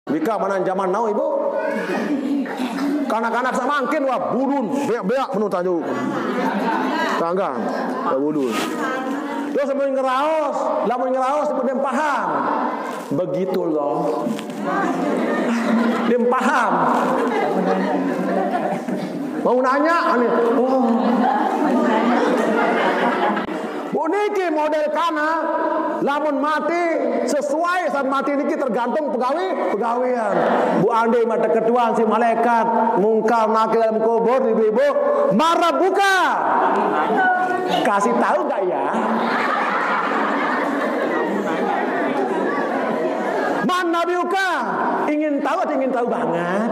Bika mana zaman now ibu? Kanak-kanak samangkin wah bulun, beak-beak penuh tajuk. Tangga, bulun. Terus sampai ngeraos, lamun ngeraos sampai dia paham. Begitu loh. Dia paham. Mau nanya ane, oh. Niki model kana lamun mati sesuai saat mati niki tergantung pegawean. Bu andai mata ketuan si malaikat mungkar nakir dalam kubur ibu-ibu marah buka. Kasih tahu enggak ya? Mana biuka? Ingin tahu atau ingin tahu banget?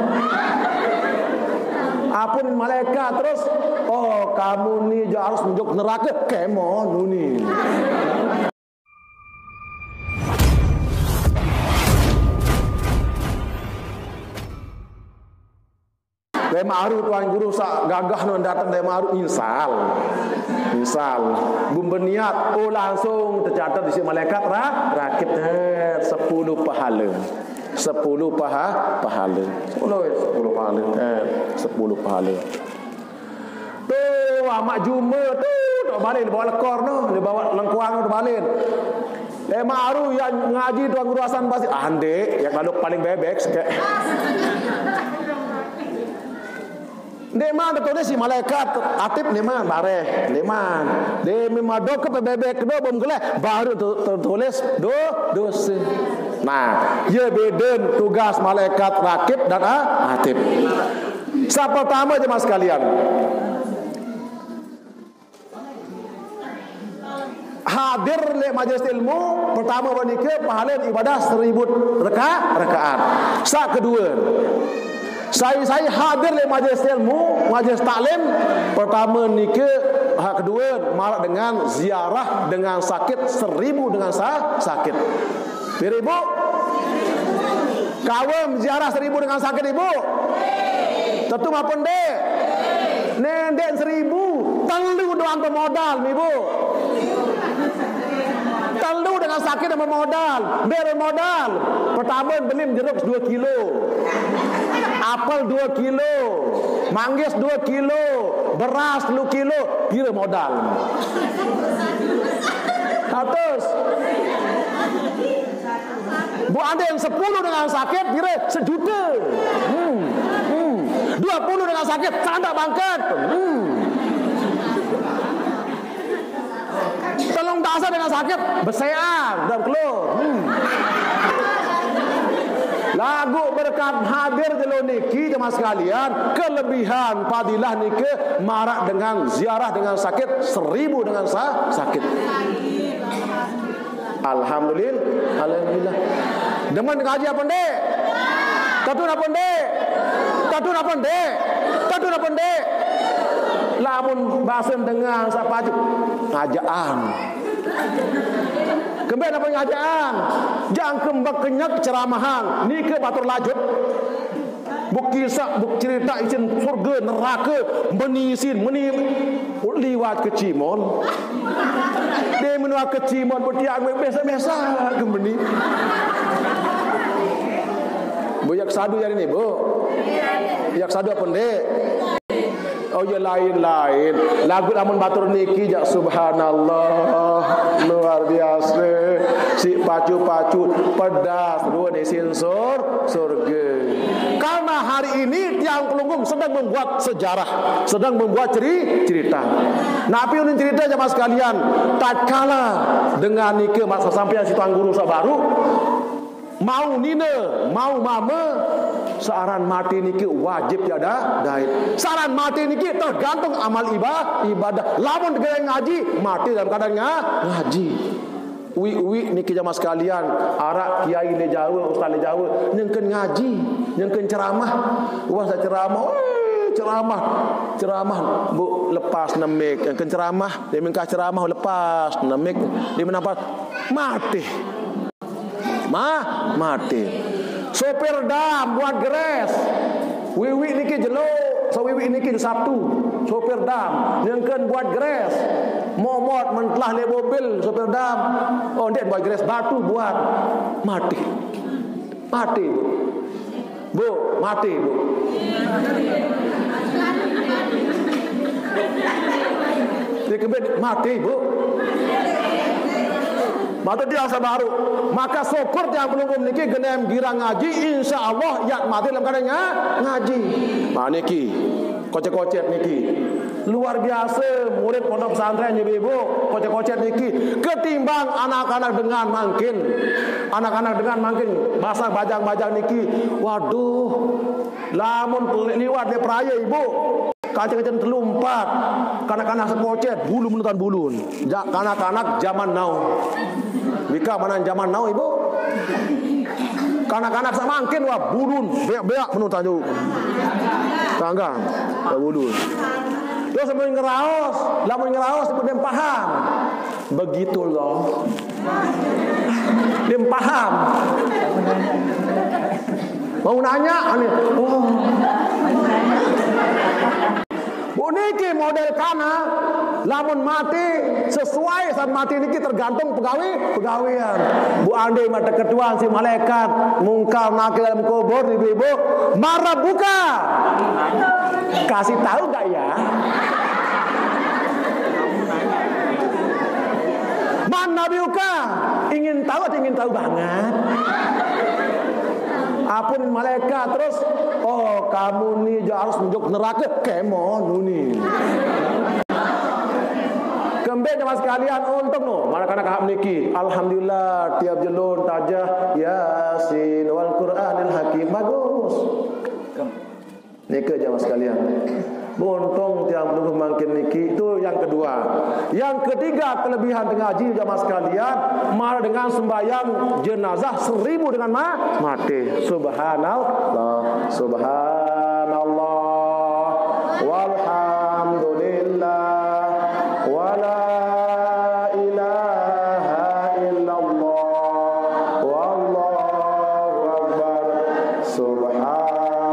Apun malaikat terus, oh kamu nih harus menjok neraka, kemon nuni. Demaru tuan guru sak gagah non datang demaru insal bumbeniat oh langsung tercatat di si malaikat rakit 10 pahala 10 pahala 10 pahala tuh amak juma tuh tak balik dia bawa lekor tu dia bawa lengkuang tu balik demaru yang ngaji tuan guru Hasan pasti andek yang lalu paling bebek sikit. Deman betul si malaikat atip deman bareh deman de memado ke bebek kedua bom geleh baru tertulis dosa. Nah, ia beden tugas malaikat rakib dan atip. Sa pertama jemaah sekalian. Hadir le majelis ilmu pertama wanita pahala ibadah 1000 rakaat. Sa kedua saya hadir di majlis ilmu, majlis taklim. Pertama nike, kedua marak dengan ziarah dengan sakit 1000 dengan sakit. Ibu, kawam ziarah 1000 dengan sakit ibu. Tentu mah pendek. Nenden 1000, telu doang pemodal ibu. Telu dengan sakit dan pemodal, bermodal. Pertama beli jeruk 2 kilo. Apel 2 kilo, manggis 2 kilo, beras 10 kilo, kira modal. Atas bu ada yang 10 dengan sakit, kira 1 juta. 20 dengan sakit, sangat bangkat. Tolong dasar dengan sakit, berseang, dan keluar. Lagu berkat hadir jelo niki jemaah sekalian, kelebihan fadilah niki marak dengan ziarah dengan sakit 1000 dengan sakit. Alhamdulillah. Demen ngaji apa ndek? Tatu apa ndek? Lamun bahasa dengan siapa aja ngajaan. Kembali apa ngajaan? Jangan kembang kenyak ceramahan. Ni ke batur lajut. Buk kisah, buk cerita isin surga, neraka, menisin, liwat ke Cimon. Dia menuak ke Cimon bertiak biasa-biasa kembali. Bu yak sadu hari ni, Bu. Yak sadu apa ndek? Oh ya lain-lain. Lagu lamun batur niki jak subhanallah luar biasa. Si pacu-pacu pedas dua desin surga. Karena hari ini tiang pelunggung sedang membuat sejarah, sedang membuat cerita. Nabi ulun cerita jemaah sekalian, tatkala dengan nike masa sampean si tuan guru sabaru mau nina, mau mama saran mati niki wajib tiada daid. Saran mati niki tergantung amal ibadah. Lamun tegak ngaji, mati dalam keadaan ngaji. Wi niki jamaah sekalian, arak kiai le Jawa, ustaz le Jawa, nyengkeun ngaji, nyengkeun ceramah. Uang ceramah bu lepas nemik, nyengkeun ceramah, dia mengkah ceramah lepas nemik, dia menampak mati. Mati. Sopir dam buat gres. Wiwi niki jelo, sawiwi niki Sabtu. Sopir dam nyengkeun buat gres. Momot mentlah le mobil sopir dam. Oh dia buat gres batu buat mati. Bu, mati, Bu. Dikebet mati, Bu. Mata dia sabaru. Maka syukur yang belum niki genem girang ngaji, insyaallah yak mati dalam keadaan ngaji. Nah niki, kocek-kocek niki. Luar biasa murid pondok pesantren ibu-ibu, kocek-kocek niki ketimbang anak-anak dengan makin. Anak-anak dengan makin bahasa bajang-bajang niki. Waduh. Lamun liwat di peraya ibu. Kacang-kacang terlumpat. Kanak-kanak sekocet, bulu menutan bulun. Kanak-kanak zaman now. Bika mana zaman now ibu? Kanak-kanak samangkin wah bulun, beak-beak menutan juga. Tangga, bulun. Terus sampai ngeraos, lamun ngeraos dia paham. Begitu loh. Dia paham. Mau nanya, oh. Niki model kana lamun mati sesuai saat mati niki tergantung pegawaian. Bu Andi mata ketuaan si malaikat mungkar nakil dalam kubur ibu-ibu marah buka. Kasih tahu enggak ya? Mana biuka? Ingin tahu atau ingin tahu banget? Apun malaikat terus, oh kamu nih harus menjuk neraka kemon nuni. Kembali jemaah sekalian untuk no, mana-mana kaham niki. Alhamdulillah tiap jelun tajah Yasin wal Qur'anil Hakim bagus. Niki jemaah sekalian. Bontong tiang belum makin niki itu yang kedua. Yang ketiga kelebihan ngaji jamaah sekalian, mar dengan sembahyang jenazah 1000 dengan mati. Subhanallah, subhanallah, walhamdulillah, wala ilaha illallah, wallahu akbar, subhanallah.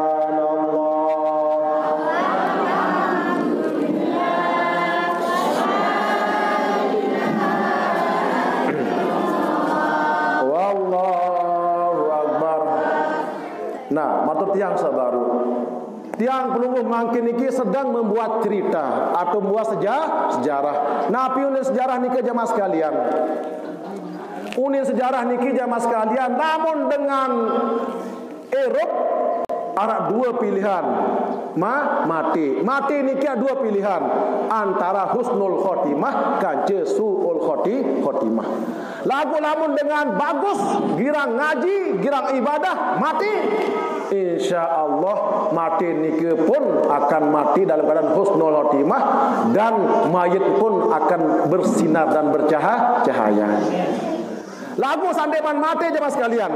Nah, matur tiang sabaru. Tiang pelungguh mangkin niki sedang membuat cerita atau membuat sejarah. Nah, piunin sejarah niki jamaah sekalian. Unin sejarah niki jamaah sekalian, namun dengan Eropa ada dua pilihan. Mati niki ada dua pilihan antara husnul khotimah kance suul khotimah. Lamun dengan bagus girang ngaji, girang ibadah mati, insyaallah mati niki pun akan mati dalam keadaan husnul khotimah dan mayit pun akan bersinar dan bercahaya. Lagu sandeman mati jemaah sekalian.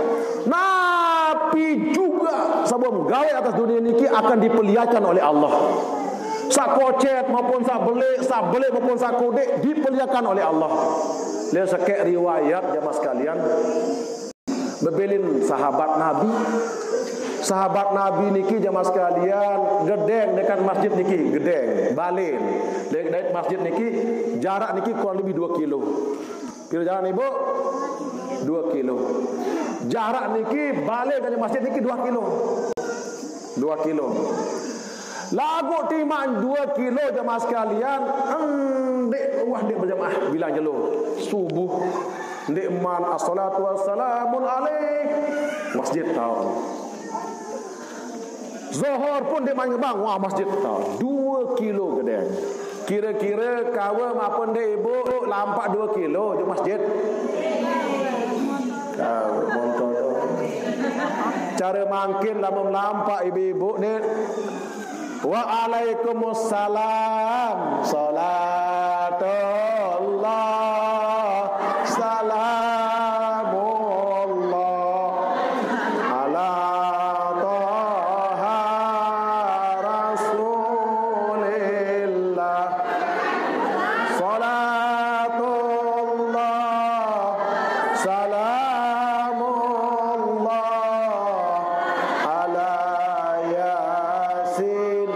Nabi juga sebelum gawe atas dunia niki akan dipeliharkan oleh Allah. Sakocet maupun sabelik maupun sakudik dipeliharkan oleh Allah. Lihat sekek riwayat jemaah sekalian. Bebelin sahabat Nabi. Sahabat Nabi niki jemaah sekalian gedeng dekat masjid niki, gedeng, balin. Dekat masjid niki jarak niki kurang lebih 2 kilo. Kira jalan ibu 2 kilo. Jarak niki balik dari masjid niki 2 kilo. 2 kilo. Lagu timan 2 kilo jemaah sekalian. Dek wah dek berjamaah bilang jelo. Subuh dek man assalatu wassalamun alaik. Masjid tahu. Zuhur pun dek man ngebang wah masjid tahu. 2 kilo gedeng. Kira-kira kawa maupun dek ibu lampak 2 kilo di masjid. Cara mangkin lama melampak ibu-ibu ni. Waalaikumsalam salatullah salamullah ala taha rasulillah salatullah salamullah ala yasin.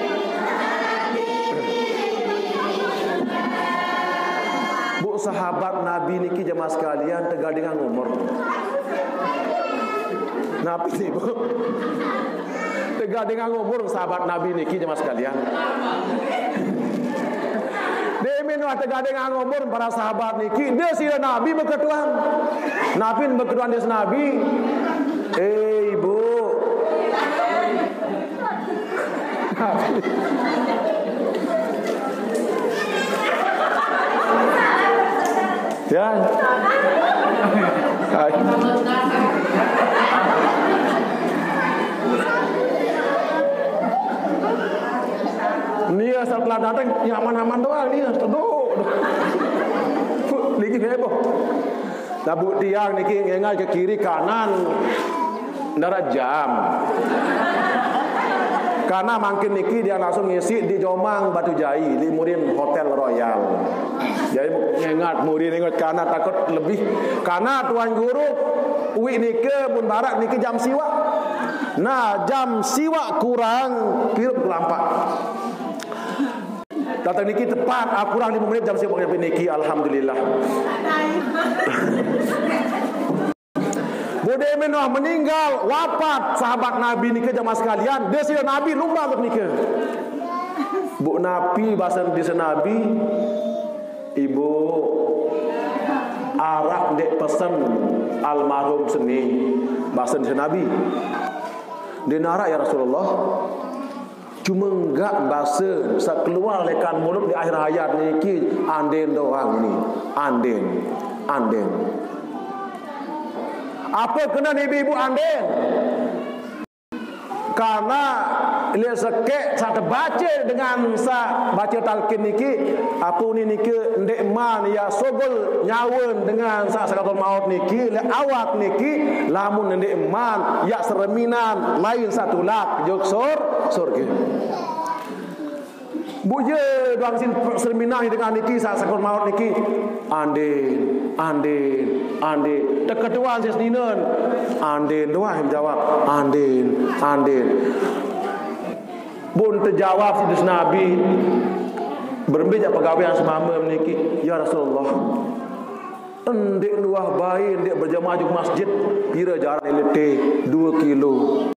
Bu sahabat Nabi niki jemaah sekalian tegal dengan umur. Nabi ni bu. Tegak dengan umur sahabat Nabi niki jemaah sekalian. Demin wah tegak dengan umur para sahabat niki dia sira Nabi berketuan. Nabi berketuan dia Nabi. Ibu. Ya. Ni setelah datang yang aman-aman doang ni duduk. Lagi heboh. Tabuk tiang niki ngengal ke kiri kanan darat jam. Karena makin niki dia langsung ngisi di Jomang Batu Jai di Murin Hotel Royal. Jadi ngengat Murin ingat karena takut lebih karena tuan guru uwi niki pun barat niki jam siwa. Nah jam siwa kurang kira kelampak. Datang niki tepat kurang 5 menit jam siwa nyampe niki alhamdulillah. Bude menah meninggal wafat sahabat Nabi niki jamaah sekalian dia sira Nabi lumba untuk niki. Bu Nabi bahasa di Nabi ibu arak dek pesan almarhum seni bahasa di Nabi. Dia narak ya Rasulullah. Cuma enggak bahasa bisa keluar lekan mulut di akhir hayat niki anden doang ni. Anden. Apa kena ibu-ibu anden? Karena dia sekek saya baca dengan sa baca talqin niki apa ni niki ndek man ya sogol nyawen dengan sa sakatul maut niki le awak niki lamun ndek man ya sereminan lain satu lak jog surga. Buye doang sin serminang dengan niki sa sakatul maut niki anden deketuan sis ninen anden doang jawab anden bun terjawab si Nabi berembik pegawai semama meniki ya Rasulullah endek luah baik endek berjamaah di masjid kira jarak elete 2 kilo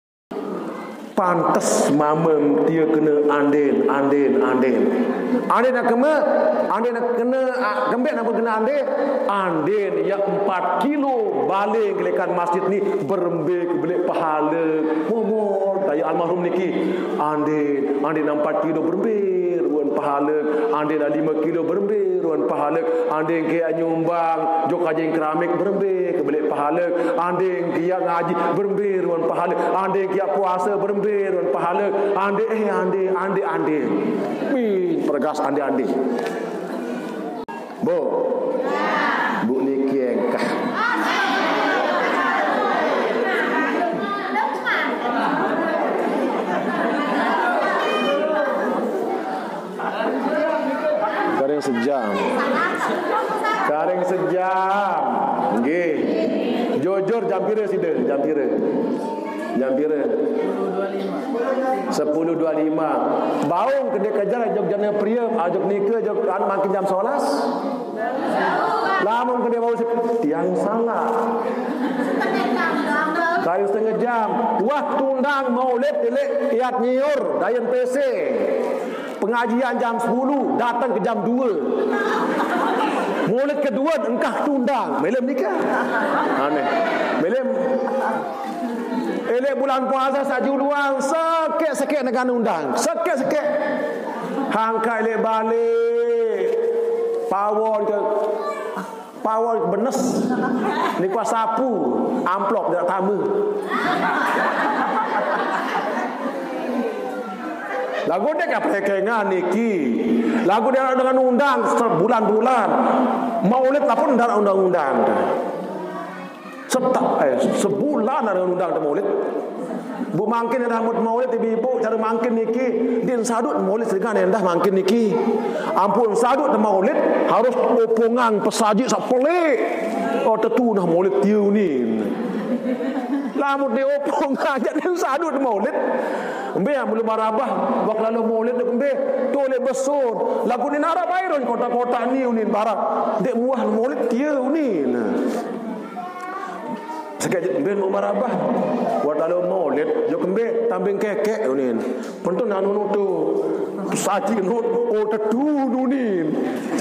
pantas mamam dia kena anden nak kena gembek apa kena anden yang 4 kilo balik kelekan masjid ni berembik belik pahala momor daya almarhum niki anden 4 kilo berembik ruan pahala anden 5 kilo berembik ruan pahala anden ke nyumbang jok ajeng keramik berembik belik pahala anden dia ngaji berembik ruan pahala anden dia puasa berembik ruan pahala ande. Pergas ande. Bu niki engkah. Kareng sejam. Nggih. Jujur jam pira sida? Jam pira? 10.25. Baung kedai kejar jog jana pria, ajok nikah jog an makin jam 11. Lamun kedai bau tiang salah. Kayu setengah jam. Waktu undang maulid elek iat nyiur dayan PC. Pengajian jam 10, datang ke jam 2. Maulid kedua engkah tundang, melem nikah. Aneh. Melem elek bulan puasa saju luang sekek negara undang sekek hangkai elek balik pawon benes ni kuah sapu amplop dak tamu lagu dia ke pekengan niki lagu dia dengan undang sebulan-bulan maulid lapun ndak undang-undang sebulan ada undang maulid. Bu mangkin rambut maulid ibu cara mangkin niki din sadut maulid segan endah mangkin niki. Ampun sadut maulid harus opongan pesaji sak pelik. Oh tetu nah maulid tiu ni. Lamun dia opongan jadi sadut maulid. Embe belum marabah wak lalu maulid embe tole besur. Lagu ni nara bayron kota-kota ni unin barat. Dek muah maulid tiu ni. Sekejap ben marabah. Buat alo maulid, yo kembe tambeng kekek unin. Pentu nanu tu. Saji nut oh tedu nunin.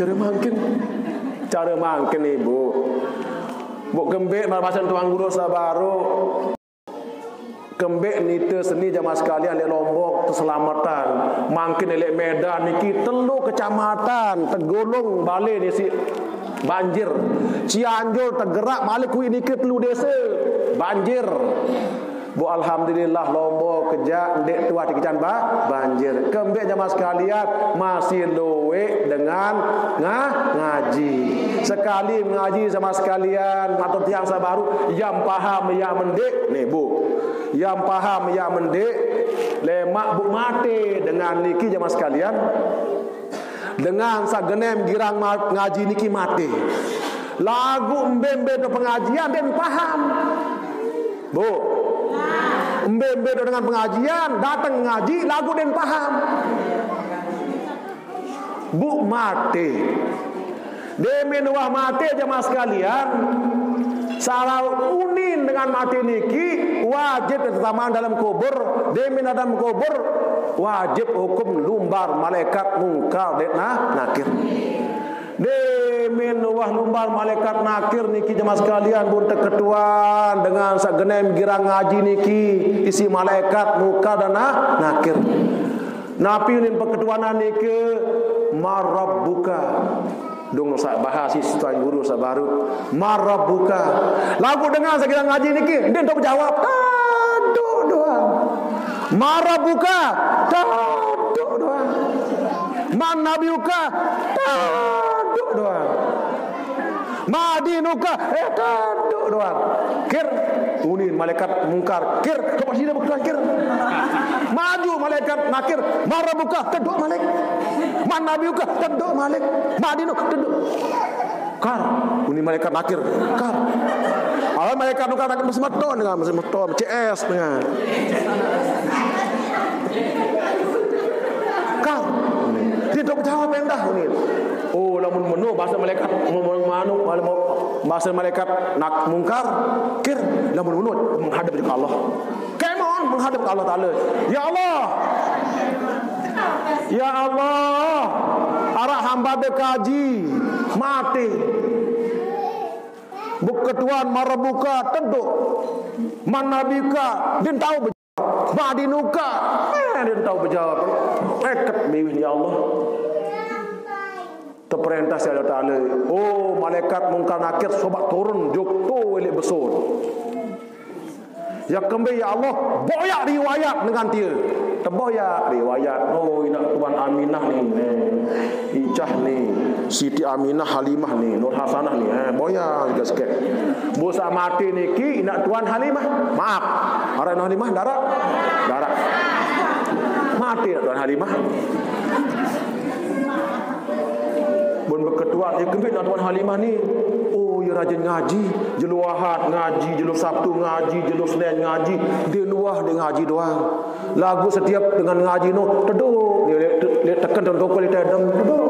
Cara mangkin ibu. Bu kembe marabasan tuang guru sabaru. Kembek nite seni jamaah sekalian lek Lombok keselamatan mangkin lek Medan niki telu kecamatan tergolong balik ni si banjir. Cianjur tergerak balik kuwi niki telu desa banjir. Bu alhamdulillah Lombok kejak ndek tua dikecan banjir. Kembek jamaah sekalian masih luwe dengan ngaji. Sekali mengaji jamaah sekalian atau tiang sabaru yang paham yang mendek nih Bu. Yang paham yang mendek lemak bu mati dengan niki jamaah sekalian dengan sagenem girang ngaji niki mati lagu mbembe do pengajian dan paham Bu mbembe do dengan pengajian datang ngaji lagu dan paham bu mati demen wah mati jamaah sekalian salah unin dengan mati niki wajib ketetaman dalam kubur demin dalam kubur wajib hukum lumbar malaikat mungkar dan nakir demin wah lumbar malaikat nakir niki jemaah sekalian pun terketuan dengan sagenem girang ngaji niki isi malaikat mungkar dan nakir napi unin perketuanan niki marabbuka dong sak bahas tuan guru sabaru marabbuka lagu dengar sekira ngaji niki dia tak jawab taduk doang marabbuka taduk doang man nabiuka taduk doang madinuka taduk doang kir unin malaikat mungkar kir kepas dia berkelan kir maju malaikat nakir marabbuka taduk malik man nabiuka taduk malik madinu taduk kar unin malaikat nakir kar awal malaikat nukar nakir mesin motor CS dengan kar dia tak jawab endah unin oh lamun menu bahasa malaikat manu bahasa malaikat nak mungkar kir lamun menu menghadap ke Allah kemon menghadap ke Allah Taala ya Allah ya Allah arah hamba dekaji mati buketuan marabuka teduk manabika din tahu berjawab madinuka din tahu berjawab eket biwih ya Allah terperintah si Allah Ta'ala oh malaikat mungkar nakir sobat turun jokto welik besar ya kembali ya Allah boyak riwayat dengan dia terboyak riwayat oh nak Tuan Aminah ni Icah ni Siti Aminah Halimah ni Nur Hasanah ni boyak juga sikit bosa mati niki nak Tuan Halimah maaf orang Nur Halimah darat mati nak Tuan Halimah bon berketua ya kembali nak Tuan Halimah ni oh ya rajin ngaji jelu Ahad ngaji jelu Sabtu ngaji jelu Senin ngaji dia luah dia ngaji doang lagu setiap dengan ngaji no teduk dia tekan dan tokol dia adam teduk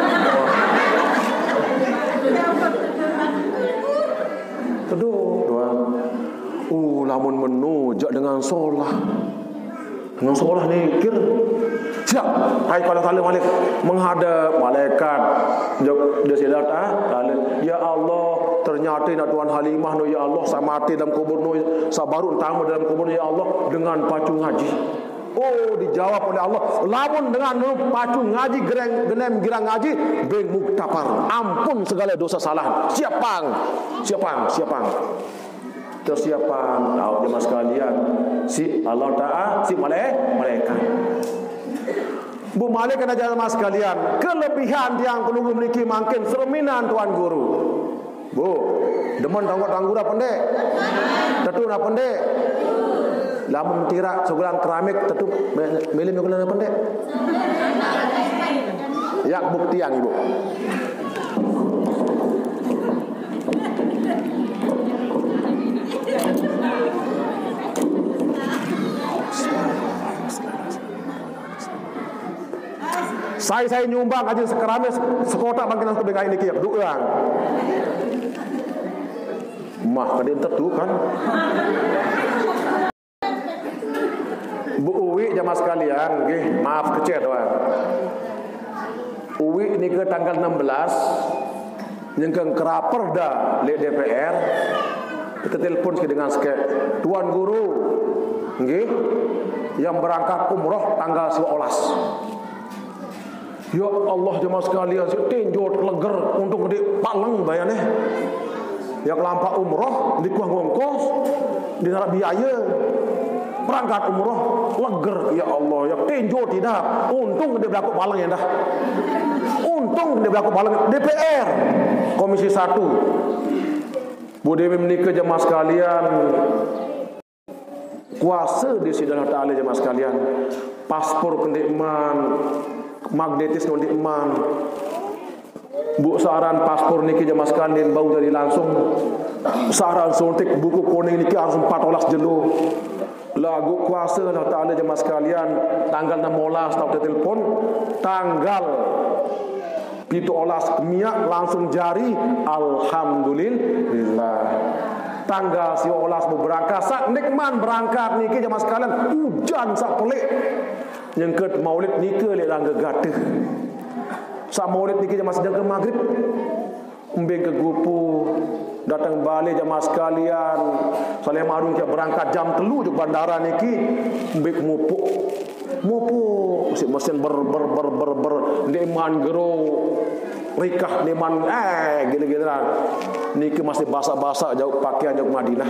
doang oh lamun menujak dengan solah ni kir siap hai kalau malik menghadap malaikat dia silat ya Allah ternyata nak Tuan Halimah no ya Allah samati dalam kubur no sabarun tamu dalam kubur ya Allah dengan pacu ngaji oh dijawab oleh Allah lamun dengan pacu ngaji genem girang ngaji beng muktapar ampun segala dosa salah siapang tersiapan tahu jemaah sekalian si Allah Ta'ala si malaikat bu malaikat jemaah sekalian kelebihan yang perlu memiliki makin cerminan tuan guru bu demen tanggura pendek tetu na pendek lamun tirak segulang keramik tetu milih migulan pendek yak bukti yang ibu saya nyumbang aja sekeramik sekotak bangkitan sebagai ini kiam duang Mah kadin tentu kan. Bu Uwi jamaah sekalian, nggih, maaf kecil doang. Uwi ini ke tanggal 16 yang keraper dah le DPR. Kita telepon dengan sekek Tuan Guru, nggih, yang berangkat umroh tanggal 11. Ya Allah jemaah sekalian, tinjau leger untuk di Paleng bayane. Yang lampak umroh di kuang ongkos, di darat biaya. Berangkat umroh leger ya Allah, ya tinjau tidak. Untung dia berlaku Paleng ya dah. Untung dia berlaku Paleng DPR Komisi 1. Bu Dewi menikah jemaah sekalian. Kuasa di sidang Ta'ala jemaah sekalian. Paspor kendikman, magnetis kendikman. Bu saran paspor niki jemaah sekalian bau dari langsung. Saran suntik buku kuning niki harus 14 jelo. Lagu kuasa Allah Ta'ala jemaah sekalian. Tanggal 16 tahu telepon. Tanggal 17 miak langsung jari. Alhamdulillah. Tanggal 11 berangkat sak nikman berangkat niki jemaah sekalian. Hujan sak pelik. Nyengket maulid niki lek langga gateh. Sak maulid niki jemaah sedang ke maghrib. Umbeng ke gupu. Datang balik jemaah sekalian. Saleh Marun ke berangkat jam 3 ke bandara niki. Umbeng mupuk. Mesin ber neman gero rikah neman gila-gila niki masih basah-basah jauh pakaian jauh Madinah.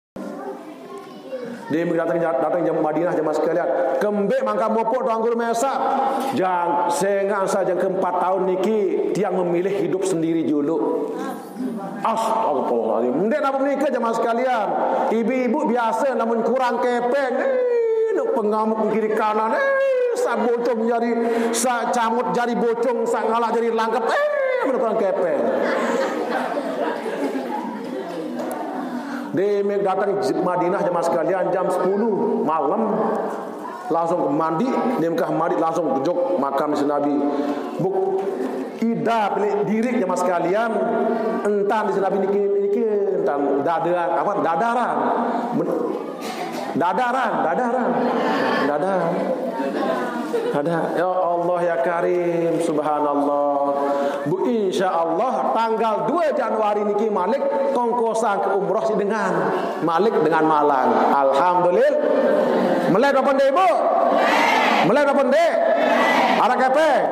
Dia datang jam Madinah jemaah sekalian. Kembek mangka mopok Tuan Guru Mesa. Jang sengang saja ke 4 tahun niki tiang memilih hidup sendiri dulu. Astagfirullahaladzim. Ndek napa menikah jemaah sekalian. Ibu-ibu biasa namun kurang kepeng. Nak pengamuk kiri kanan. Sa bocong jari, sa camut jari bocong, sa ngalah jari langkap. Kurang kepeng. Dia datang Madinah jemaah sekalian jam 10 malam. Langsung mandi, dia mandi langsung ke jog makam si Nabi. Buk ida pilih diri jemaah sekalian. Entan di Nabi niki entan dadaran apa dadaran. Ada ya Allah ya Karim subhanallah. Bu insyaallah tanggal 2 Januari niki Malik kongkosan ke umroh si dengan Malik dengan Malang. Alhamdulillah. Melek apa ndek Bu? Melek apa ndek? Ara kepeng.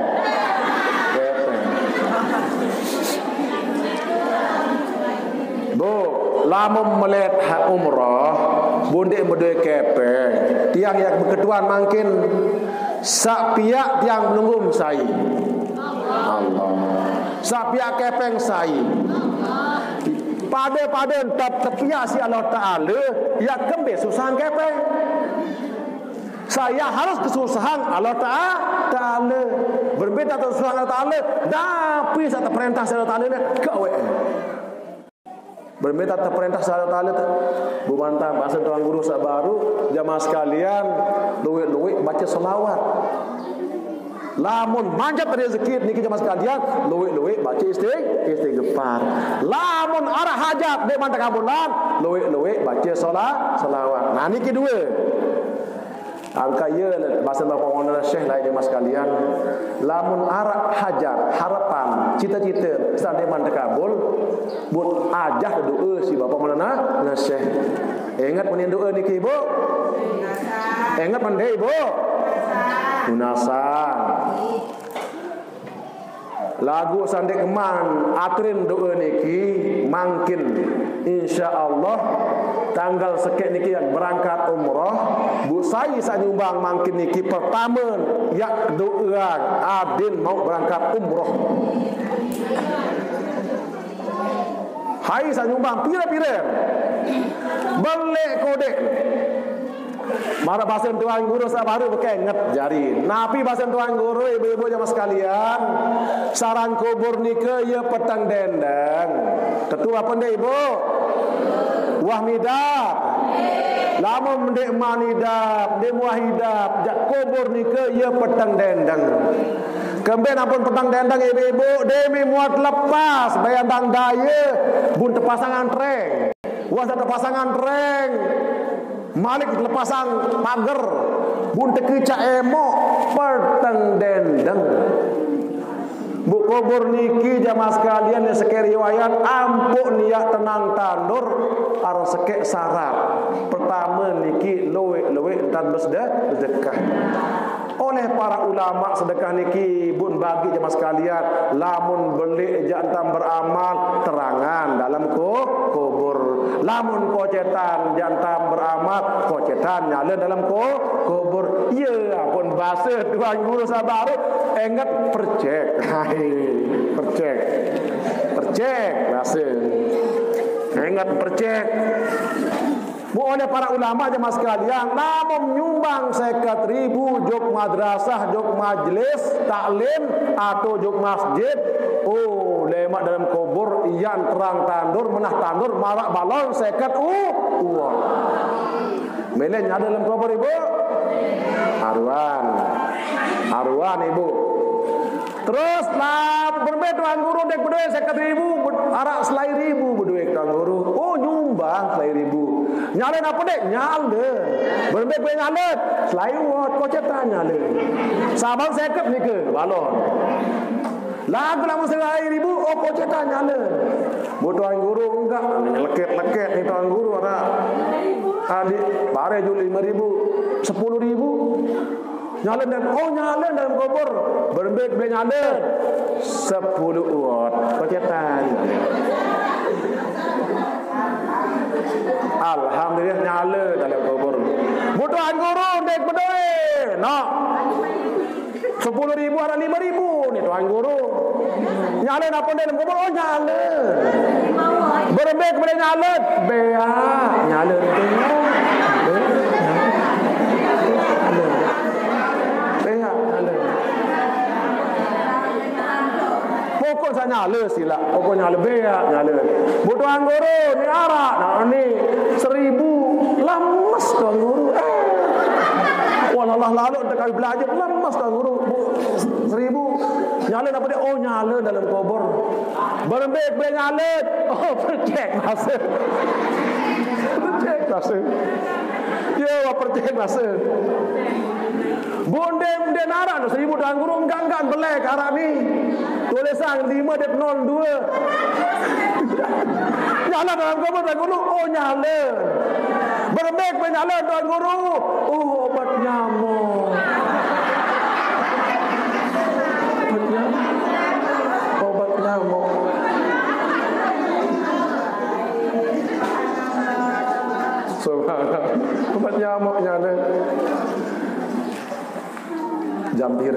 Bu, lamun melek umroh bonde medoi kepeng. Tiang yang berketuan mangkin sak piak tiang menunggu sai. Allah. Sak piak kepeng sai. Pada tepiak si Allah Ta'ala ya kembe susah kepeng. Saya harus kesusahan Allah Ta'ala. Berbeda dengan kesusahan Allah Ta'ala. Tapi satu perintah Allah Ta'ala ni gawe. Berbeda dengan perintah Allah Ta'ala. Bumantah bahasa Tuan Guru sabaru jamaah sekalian luwek baca selawat. Lamun manjat rezeki niki jamaah sekalian luwek baca istighfar. Lamun arah hajat dek mantap kabulan luwek baca selawat. Nah niki dua. Angka ye bahasa Bapak Maulana Syekh lain jemaah sekalian. Lamun arah hajat harapan cita-cita sande mantap kabul buat ajah doa si Bapak Maulana Syekh. Ingat menin doa niki Ibu? Ingat pandai Ibu? Munasan. Lagu sandek eman atrin doa niki mangkin insyaallah tanggal sekek niki yang berangkat umrah bu saya nyumbang mangkin niki pertama yak doa adin mau berangkat umrah. Hai saya nyumbang pira-pira belek kodek. Mara bahasa Tuan Guru sabaru pakai ingat jari. Napi bahasa Tuan Guru ibu-ibu jamaah sekalian. Saran kubur nika ya petang dendang. Tentu apa ndak ibu? Wah midap. Lama mendek manidap, de muahidap. Jak kubur nika ya petang dendang. Kemben ampun petang dendang ibu-ibu demi muat lepas bayang bang daya bun tepasangan treng. Wah ada pasangan reng. Malik lepasang pagar. Bun teki cak emok perteng dendeng. Bu kubur niki jamaah sekalian yang sekali riwayat ampuk niat tenang tandur arah sekek syarat. Pertama niki lowe dan bersedekah. Oleh para ulama sedekah niki bun bagi jemaah sekalian, lamun beli jantan beramal terangan dalam kubur, lamun kocetan jantan beramal kocetan nyala dalam kubur. Ya pun bahasa tuan guru sabaru ingat percek bahasa ingat percek. Bu oleh para ulama jemaah sekalian, namun nyumbang 50.000 jok madrasah, jok majlis taklim atau jok masjid, oh lemak dalam kubur yang terang tandur menah tandur marak balon 50 uang. Melenya dalam kubur ibu arwan ibu. Terus lah berbeda tuan guru dek berdua 50.000 arak selai ribu berdua tuan guru. Oh nyumbang selai ribu. Nyalen apa dek? Nyalen. Berbeda nyalen. Selai wot kocetan nyalen. Sabang 50 ni ke balon. Lagu lama selai ribu oh kocetan nyalen. Bu tuan guru enggak leket ni tuan guru anak. Adik bare ju 5.000 10.000. Nyalen dan nyalen dalam kubur berbeda boleh nyalen 10 watt kocetan. Alhamdulillah nyala dalam kubur. Butuhan guru dek bedoi. Nak 10.000 ada 5.000 ni tuan guru. Nyala apa dalam kubur? Oh nyala. Berbeda boleh nyala. Bea nyala tu. Pokok saya nyala sila. Pokok nyala beak nyala. Butuhan guru ni arak. Nah ni 1.000 lemas tuan guru. Wallalah lalu dekat belajar lemas tuan guru. 1.000 nyala apa dia? Oh nyala dalam kubur. Berembek nyala. Oh percek masa. Percek masa. Ya percek masa. Bonde narak 1.000 tuan guru enggak belek arak ni. Tulisan 5 dep 02. Nyala dalam kubur tuan guru. Oh nyala. Berbek nyala tuan guru. Oh obat nyamuk. Obat nyamuk. Subhanallah. Obat nyamuk nyala. Jampir.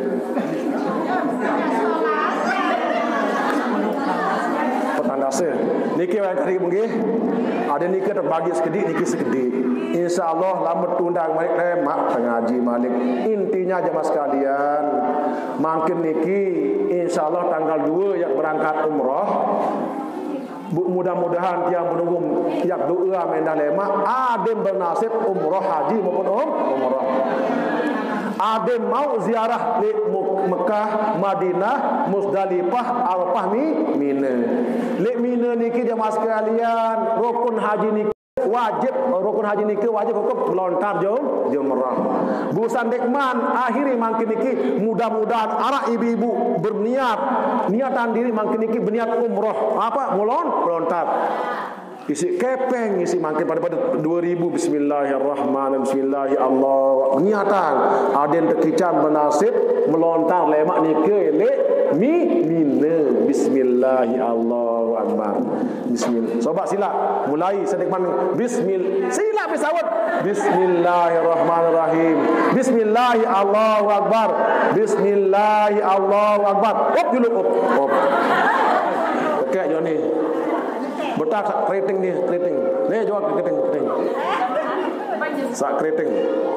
Petandase. Niki wae kari munggih. Ada niki terbagi sekedik, niki sekedik. Insyaallah lamun tundang malik lemak ngaji malik. Intinya jemaah sekalian, makin niki insyaallah tanggal 2 yang berangkat umrah. Bu mudah-mudahan tiang menunggu yak doa mendah lemak adem bernasib umrah haji maupun umrah. Adem mau ziarah di Mekah, Madinah, Musdalifah, Arafah, Mina. Lek Mina niki jemaah sekalian, rukun haji niki wajib hukum melontar jumrah. Busan dekman akhiri mangkin niki mudah-mudahan arak ibu-ibu berniat niatan diri mangkin niki berniat umrah apa melontar. Isi kepeng isi mangkin pada 2000 bismillahirrahmanirrahim bismillahirrahmanirrahim niatan aden tekican bernasib melontar lemak nike lek Mina bismillahirrahmanirrahim bismillah. Sobat sila mulai sedekman sila pesawat bismillahirrahmanirrahim bismillahirrahmanirrahim bismillahirrahmanirrahim op dulu op okey Joni betak keriting ni keriting ni jawab keriting sak keriting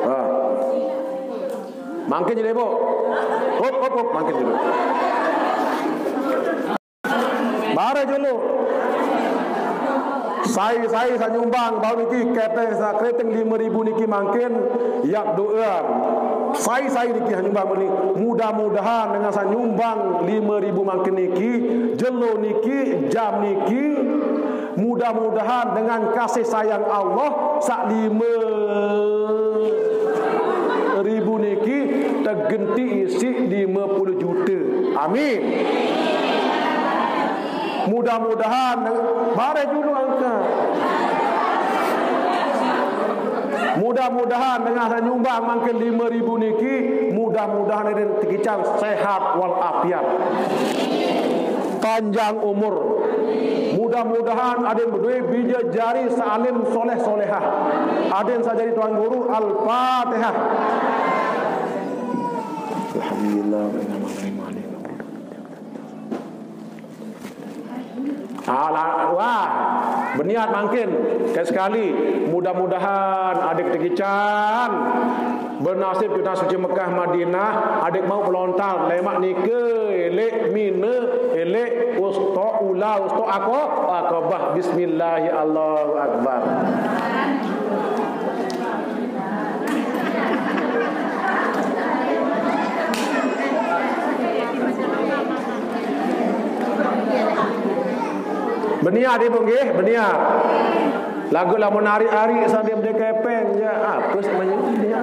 mangkin je bo op mangkin dulu bare dulu saya nyumbang bau niki kete sak keriting 5.000 niki mangkin yak doa saya niki nyumbang ni mudah-mudahan dengan saya nyumbang 5.000 mangkin niki jelo niki jam niki Mudah-mudahan dengan kasih sayang Allah sak 5.000 niki tergenti isi 50 juta. Amin. Mudah-mudahan bare dulu angkat. Mudah-mudahan dengan nyumbang mangkin 5.000 niki, mudah-mudahan ada terkicam sehat wal afiat, panjang umur. Mudah-mudahan ada yang berdua bija jari salim soleh solehah. Ada yang saya jadi tuan guru. Al-Fatihah. Alhamdulillah. Wah, berniat mungkin sekali. Mudah-mudahan adik tegican bernasib kita suci Mekah Madinah. Adik mau pelontar lemak nike elek mine elek usta ula usta akobah. Bismillahi Allahu Akbar. Berniat ibu nggih, berniat. Lagu lamun hari-hari sambil dia kepeng je. Apa sebenarnya dia?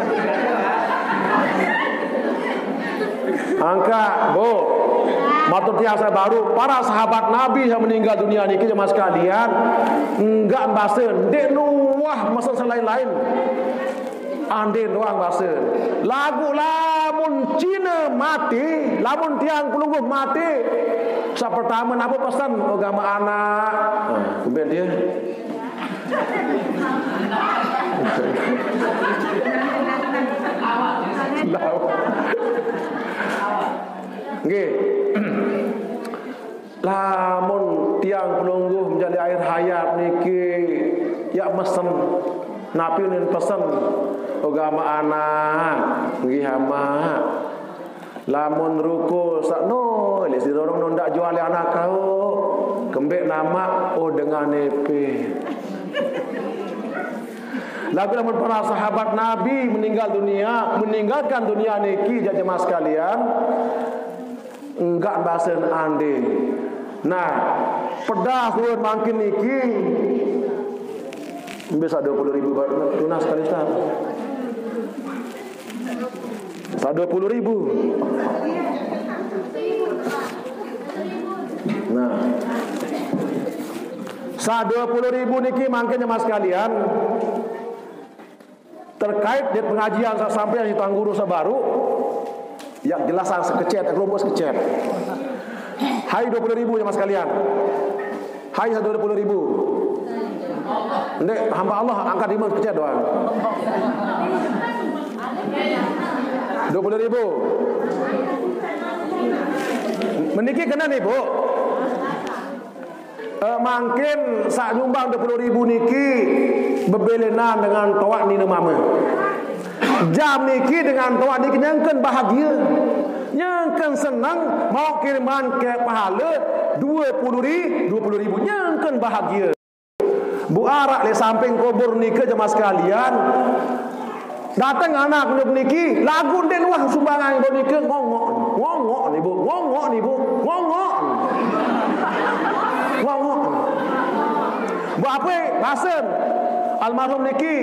Angkat, Bu. Matur tiasa baru para sahabat Nabi yang meninggal dunia niki jemaah sekalian, enggak basen, dek nuwah masa lain-lain. Andin doang basen. Lagu lamun Cina mati, lamun tiang pelungguh mati. Sa pertama apa pesan agama anak? Kemudian dia nggih. Lamun tiang pelungguh menjadi air hayat niki ya mesen napi nen pesan agama anak nggih hama. Lamun ruko sakno le si dorong non dak jual anak kau kembek nama dengan nepe. Lagu lamun para sahabat Nabi meninggal dunia, meninggalkan dunia niki jemaah sekalian, enggak basen ande. Nah, pedah pun makin niki bisa 20.000 lunas kali tak. 20.000. Nah, 20.000 niki mangkanya mas kalian terkait di pengajian sampai yang ditanggung guru sebaru yang jelasan sekecet, kelompok sekecet. Hai 20.000 ya mas kalian. Hai 20.000. Ndek hamba Allah angkat iman sekecet doang. 20.000. Meniki kena nih bu. Mungkin sak nyumbang 20.000 niki bebelenan dengan toak ni mama. Jam niki dengan toak niki nyangken bahagia, nyangken senang, mau kiriman ke pahala 20.000 nyangken bahagia. Bu arak le samping kubur niki jemaah sekalian. Datang anak nyuk niki lagu den wah sumbangan bu niki ngongok nih bu, ngongok. Bu apa basen almarhum niki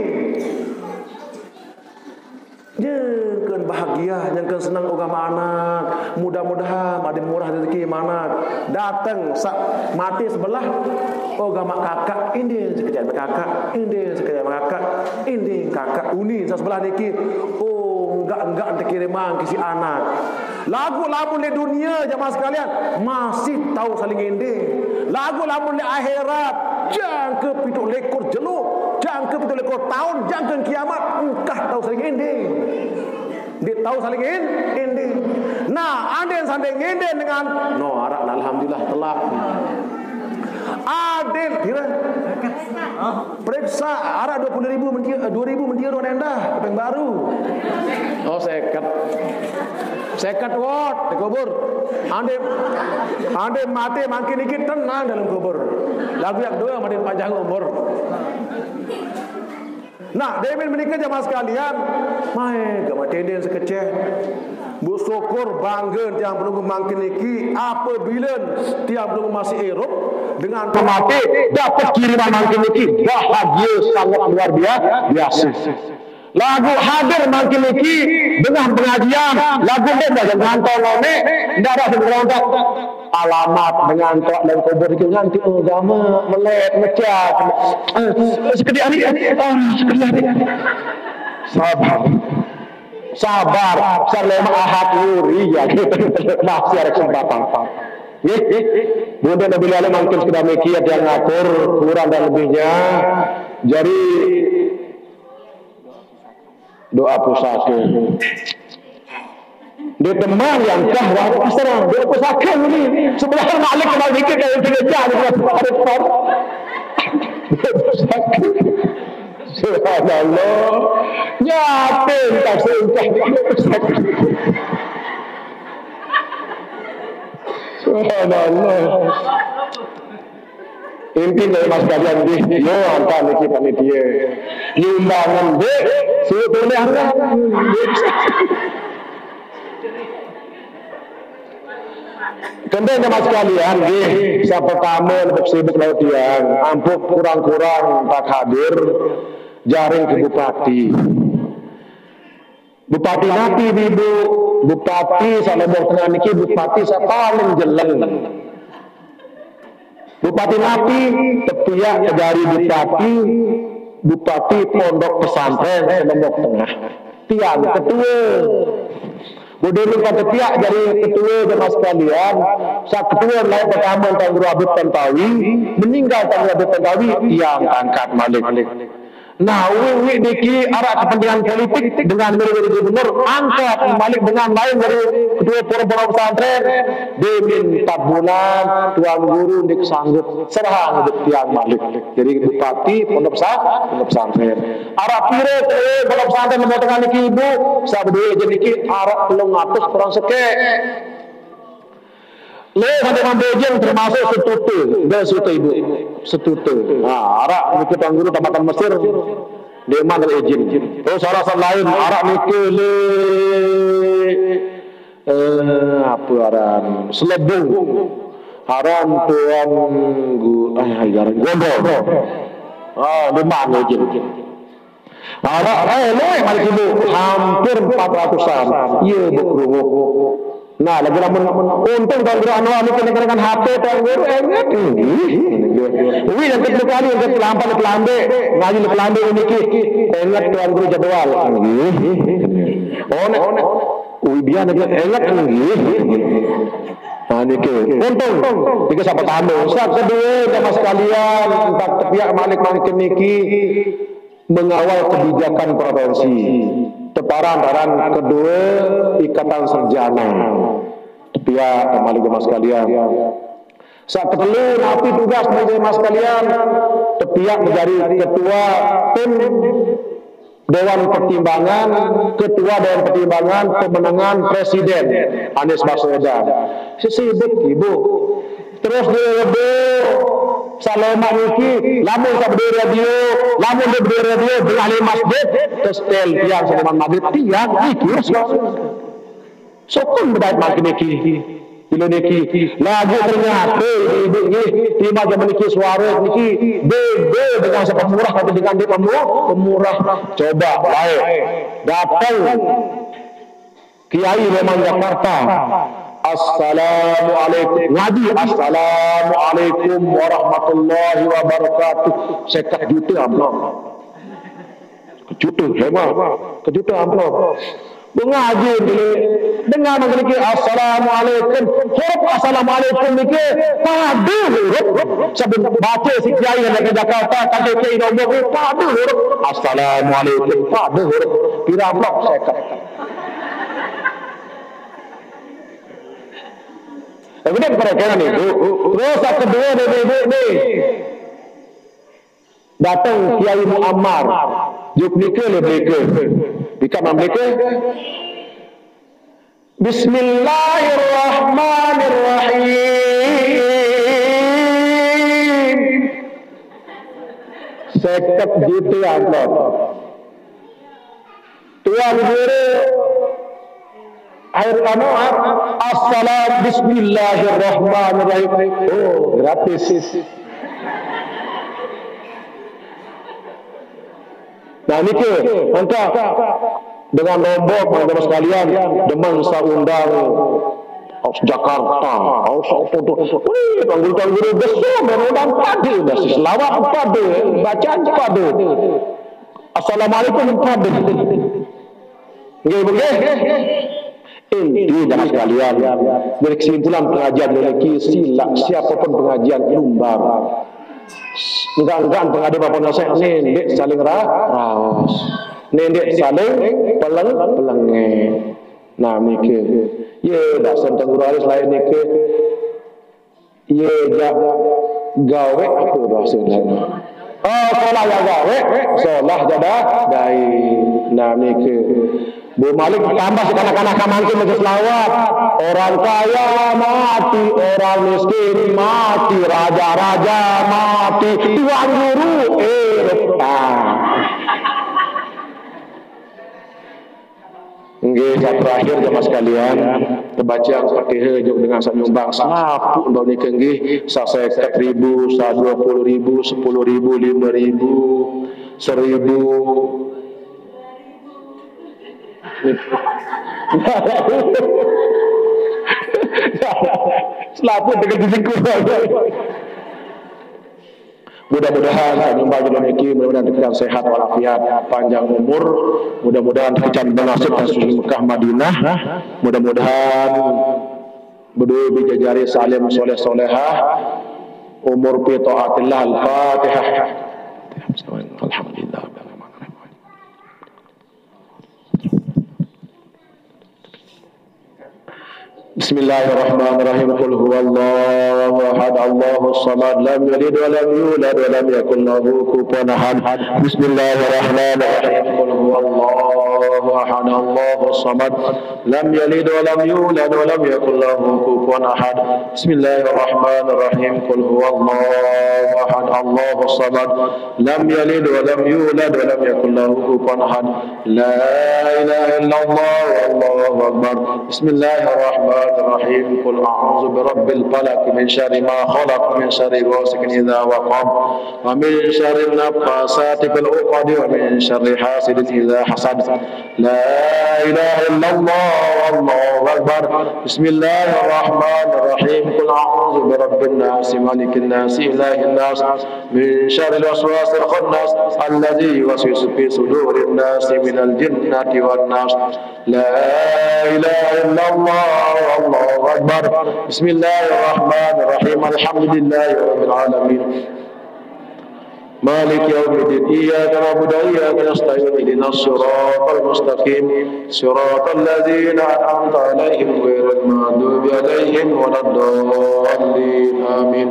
nyangkeun bahagia, nyangkeun senang agama anak. Mudah-mudahan ada murah rezeki anak. Datang mati sebelah agama kakak ini sekejap kakak, ini sekejap kakak, ini kakak uni sebelah niki. Oh, enggak terkiriman ke si anak. Lagu lamun di dunia jemaah sekalian masih tahu saling ende. Lagu lamun di akhirat jangke pitu lekor jeluk, jangke pitu lekor tahun, jangke kiamat engkah tahu saling ende. Dia tahu saling ende. Nah, ada yang sanding ende dengan no arak alhamdulillah telah. Adil kira periksa arak 20.000 mendia don endah yang baru. Oh seket watt di kubur. Ande mati makin dikit tenang dalam kubur. Lagu yang dua makin panjang umur. Nah, Demin menikah jamaah sekalian, mai gak tenden sekeceh. Bu syukur bangga tiang penunggu mangkin iki apabila tiang penunggu masih Eropa dengan mati dapat kiriman mangkin iki bahagia sangat luar biasa. Lagu hadir mangkin iki dengan pengajian lagu beda dengan tolone ndak ada seberontak alamat dengan tok dan kubur itu nganti agama melet mecat sekedi hari sekedi hari sabar salema ahad wuri ya masih ada kesempatan mudah Nabi Allah mungkin sudah mikir yang ngatur kurang dan lebihnya jadi doa pusaka dia teman yang kahwa pasrah doa pusaka ini sebelah malik kembali mikir kayak kerja subhanallah nyatin tak sengkah subhanallah inti dari mas kalian di yo antar niki panitia nyumbangan de sebetulnya Kendeng mas kalian saya pertama lebih sibuk laut yang ampun kurang-kurang tak hadir jaring ke Bupati nanti ibu Bupati sama tengah niki Bupati saya paling jeleng Bupati nanti tepiak dari Bupati Pondok Pesantren Lombok Tengah tiang ketua Budilin kan tepiak dari ketua jemaah sekalian saat ketua lain pertama Tuan Guru Abid Tantawi meninggal Tuan Guru Abid Tantawi tiang angkat Malik. Nah, Uwi niki arah kepentingan politik dengan menjadi gubernur angkat Malik dengan lain dari kedua pondok pesantren Demin 4 bulan Tuan Guru dik sanggup serang hidup tiang Malik jadi Bupati pondok pesantren arah pire pondok pesantren Lombok Tengah niki ibu sabdue jadi niki arah 300 kurang seke le sampai Mambojeng termasuk setute ibu setute nah arak niki Tuan Guru Tambatan Mesir dia mana izin terus alasan lain arak niki le apa aran selebung aran Tuan Guru gondol dia mana izin arak le mari ibu hampir 400-an iya bu. Nah, lagi namun untung Tuan Guru Anwar ini kena HP Tuan Guru ingat ini yang kedua kali yang kelampan kelambe ngaji kelambe ini ingat Tuan Guru jadwal oh dia ingat nah niki untung niki sampai tamu saat kedua jamaah sekalian tak tepiak Malik niki mengawal kebijakan provinsi teparan kedua ikatan sarjana pihak kembali jemaah sekalian saat perlu napi tugas jemaah sekalian pihak menjadi ketua tim Dewan Pertimbangan ketua Dewan Pertimbangan pemenangan Presiden Anies Baswedan sesibuk ibu terus dia Salema niki lamun sabdi radio dengan masjid terus tel tiang Salman Maghrib tiang iki sokon bedait makin niki bila niki lagu ternyata ibu ni tiba zaman niki suara niki beda dengan sepemurah tapi dengan dia pemurah coba baik datang Kiai Leman Jakarta Assalamualaikum ngaji Assalamualaikum warahmatullahi wabarakatuh sekat juta amplop kejuta hebat kejuta amplop mengaji dengan memiliki Assalamualaikum huruf Assalamualaikum niki padu huruf sebelum baca si kiai yang dari Jakarta KTP nombor padu huruf Assalamualaikum padu huruf kira amplop sekat kemudian perekangan itu terus kedua nih datang Kiai Muammar juk nike lebeke bika mamleke Bismillahirrahmanirrahim seket gitu amplop Yang kedua air kanoat assalam bismillahirrahmanirrahim. Oh, gratis. Nah niki mantap dengan rombok teman-teman sekalian demen saundang Jakarta, panggil-panggil besar berundang pade, nasi selawat pade, bacaan pade, assalamualaikum pade. Nggih. Inti dan sekalian dari kesimpulan pengajian memiliki sila siapapun pengajian lumbar enggak pengajian apa nasihat nendek saling raos nendek saling pelenge nah nike ye dasar tenggurais lain nike ye gawe apa bahasa lain solah ya gawe solah jada dai nah nike Bu Malik tambah sekanak-kanak mangkin majlis selawat. Orang kaya mati, orang miskin mati, raja-raja mati, tuan guru nggih terakhir jemaah sekalian, terbaca Fatihah jeung dengan sanyumbang sapu ndau niki nggih 50.000, 20.000, 10.000, 5.000, 1.000 selaput dengan diriku. Mudah-mudahan sanyumbang jeung niki mudah-mudahan diberikan sehat walafiat, panjang umur, mudah-mudahan diberikan nasib dan suci Mekah Madinah, mudah-mudahan berdua bijajari salim soleh solehah, umur fi taatillah. Al-Fatihah. Alhamdulillah. Bismillahirrahmanirrahim. Qul huwallahu ahad, Allahus samad, lam yalid wa lam yulad wa lam yakul lahu kufuwan ahad. Bismillahirrahmanirrahim. Qul huwallahu ahad, Allahus samad, lam yalid wa lam yulad wa lam yakul lahu kufuwan ahad. Bismillahirrahmanirrahim. Qul huwallahu ahad, Allahus samad, lam yalid wa lam yulad wa lam yakul lahu kufuwan ahad. La ilaha illallah wallahu akbar. Bismillahirrahmanirrahim. Qul a'udzu birabbil falaq min syarri ma khalaq min syarri ghasiqin idza waqab wa min syarri naffasati fil 'uqad wa min syarri hasidin idza hasad. La ilaha illallah wallahu akbar. Bismillahirrahmanirrahim. Qul a'udzu birabbin nas malikin nas ilahin nas min syarril waswasil khannas alladzi yuwaswisu fi sudurin nas minal jinnati wan nas. La ilaha illallah Allahu akbar. Bismillahirrahmanirrahim. Alhamdulillahi rabbil alamin. Malik yaumiddin. Iyyaka na'budu wa iyyaka nasta'in. Ihdinas siratal mustaqim. Siratal ladzina an'amta 'alaihim ghairil maghdubi 'alaihim waladdallin. Amin.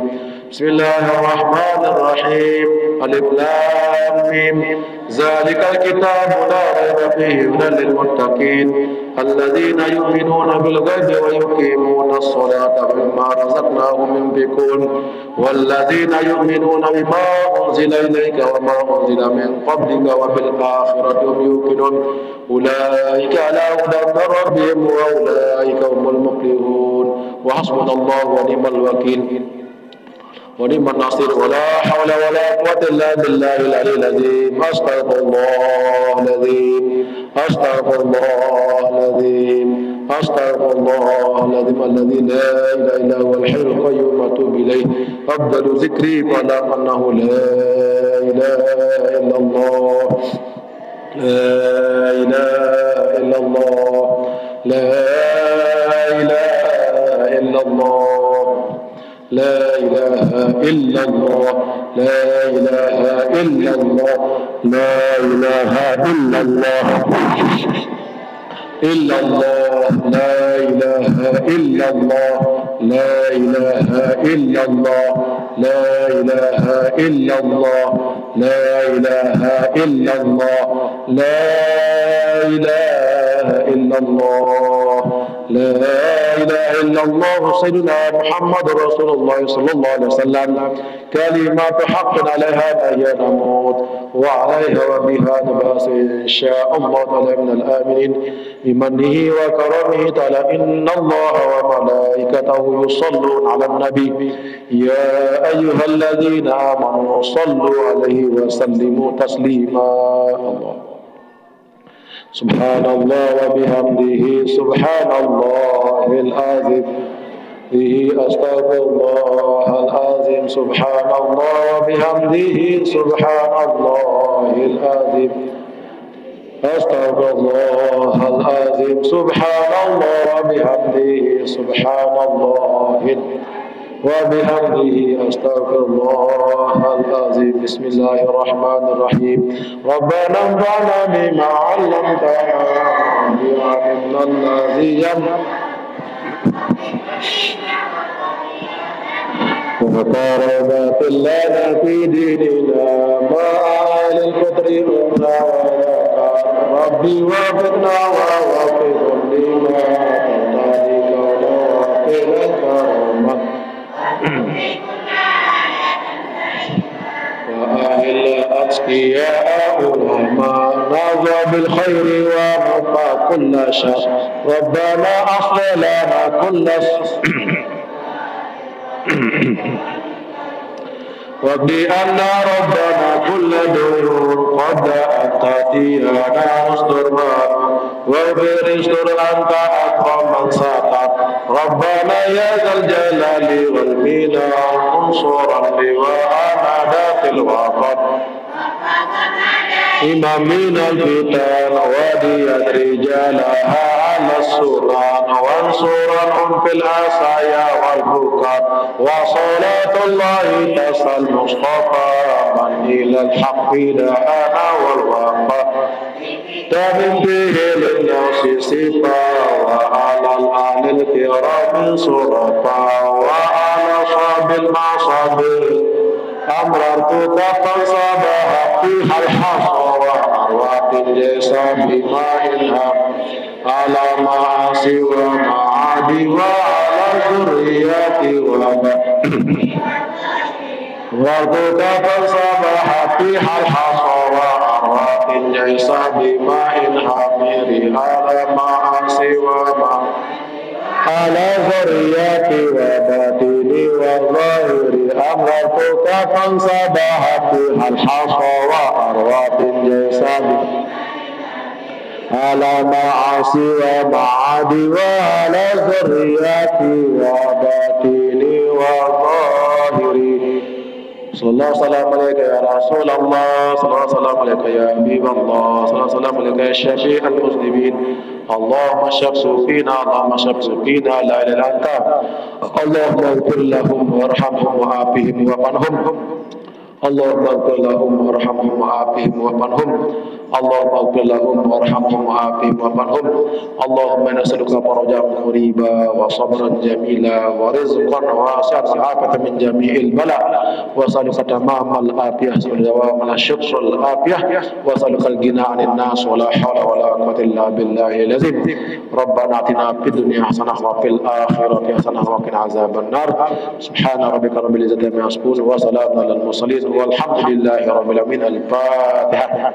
Bismillahirrahmanirrahim. Alif lam mim. Zalikal kitabu la raiba fihi hudan lil muttaqin alladzina yu'minuna bil ghaibi wa yuqimuna as-salata wa mimma razaqnahum yunfiqun walladzina yu'minuna bima unzila ilayka wa ma unzila min qablika wa bil akhirati hum yuqinun ulaika ala hudan min rabbihim wa ulaika humul muflihun wa hasbunallahu wa ni'mal wakil wa ni'man nasir wa la hawla wa la quwwata illa billahi al-'aliyyil 'azim. Astaghfirullahal 'azim. Astaghfirullahal 'azim. Astaghfirullahal 'azim alladzi la ilaha illa huwal hayyul qayyum wa atubu ilayh. Afdalu dzikri qala annahu la ilaha illallah. La ilaha illallah. La ilaha illallah. لا إله إلا الله لا إله إلا الله لا إله إلا الله إلا الله لا إله إلا الله لا إله إلا الله لا إله إلا الله لا إله إلا الله لا إله إلا الله لا إله إلا الله سيدنا محمد رسول الله صلى الله عليه وسلم كلمات حق عليها لا نموت وعليها وبها نبعث إن شاء الله تعالى من الآمنين بمنه وكرمه تعالى إن الله وملائكته يصلون على النبي يا أيها الذين آمنوا صلوا عليه وسلموا تسليما. الله سبحان الله وبحمده سبحان الله العظيم أستغفر الله العظيم سبحان الله وبحمده سبحان الله العظيم أستغفر الله العظيم سبحان الله وبحمده سبحان الله وبحمده أستغفر الله العظيم. بسم الله الرحمن الرحيم. ربنا انفعنا بما علمتنا وعلمنا الذي وقربت لنا في ديننا ما أهل الفطر أمنا ربي وفقنا ووفقني لما ترضيك ووفق الكرم وأهل أتقياء علماء نظر بالخير ونفع كل شر ربنا أصلح لنا كل وبأن ربنا كل دور قد أتينا استرنا واستر أنت أكرم من ساتر ربنا يا ذا الجلال والمنى انصرا لواءنا ذات الوقت إمام من الفتن وديت رجالها على السلطان وانصرهم في العصايا والبكاء وصلاة الله تسعى المصطفى من إلى الحق دعانا والوفاء تمن به للناس صفا وعلى الآل الكرام صرفا وعلى صاب المعصب أمررت كفا صباها فيها الحصى وأرواح الجسى بماء على معاصي ومعادي وعلى الذريات وارضك فصبح فيها الحصى وأرواح الجسى بماء حمير على معاصي على ذريات وباطن والظاهر أمرتك فانصبح فيها الحصى وأرواح الجسد على معاصي ومعادي وعلى ذريات وباطن والظاهر. صلى الله وسلم عليك يا رسول الله صلى الله وسلم عليك يا حبيب الله صلى الله وسلم عليك يا شفيع المذنبين. اللهم اشف فينا اللهم اشف فينا لا اله الا انت. اللهم اغفر لهم وارحمهم وعافهم وعنهم. اللهم اغفر لهم وارحمهم وعافهم وعنهم. اللهم اغفر لهم وارحمهم وعافهم وعنهم. اللهم نسألك فرجا قريبا وصبرا جميلا ورزقا واسعا والعافية من جميع البلاء واسألك تمام العافية ودوام الشكر العافية واسألك الغنى عن الناس ولا حول ولا قوة إلا بالله العظيم. ربنا آتنا في الدنيا حسنة وفي الآخرة حسنة وقنا عذاب النار. سبحان ربك رب العزة عما يصفون وسلام على المرسلين والحمد لله رب العالمين. الفاتحة.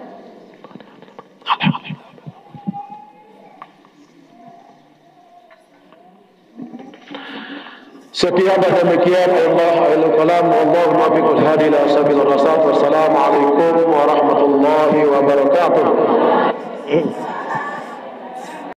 Sekian dan demikian Allah al-kalam Allahumma biqul hadi ila sabil rasul. Wassalamualaikum warahmatullahi wabarakatuh.